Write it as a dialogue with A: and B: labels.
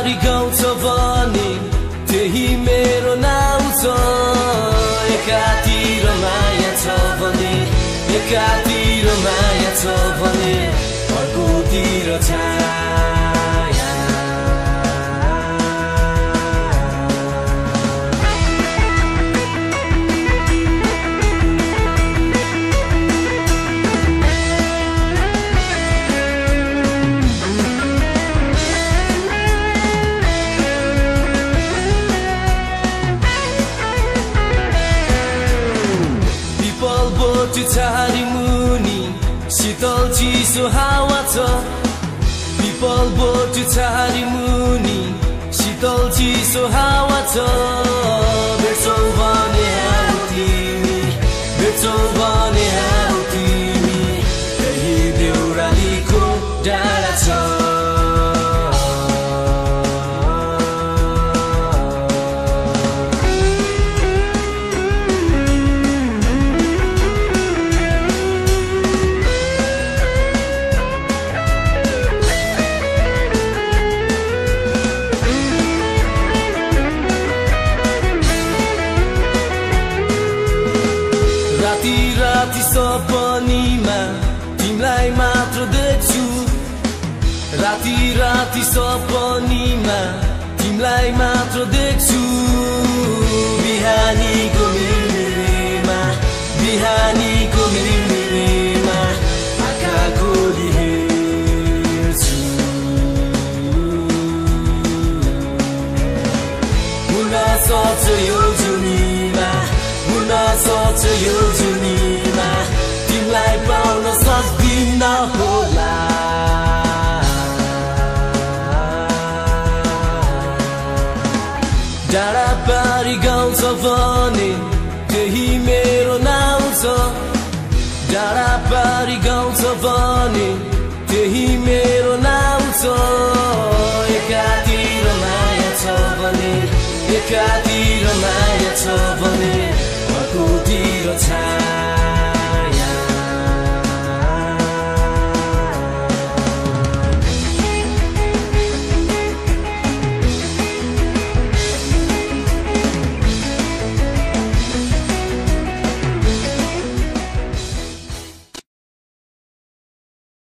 A: पारी गाउँछ भने त्यही मेरो नाउँ छ। एकातिर माया छ भने एकातिर माया छ भने अर्कोतिर छाया। झारी मुनि शीतल चिसो हावा छ। पिपल बोट झारी मुनि शीतल चिसो हावा छ। भेट्छौ भने आऊ तिमी भेट्छौ भने आऊ तिमी त्यही देउरालीको डाँडा छ। राति राति सपनीमा तिमीलाई मात्र देख्छु। राति राति सपनीमा तिमीलाई मात्र देख्छु। बिहानीको मिरमिरेमा बिहानीको मिरमिरेमा आँखा खोली हेर्छु। हुन सक्छ यो जुनीमा हुन सक्छ यो जुनीमा तिमीलाई पाउन सक्दिन होला। डाँडा पारी गाउँछ भने त्यही मेरो नाउँ छ। डाँडा पारी गाउँछ भने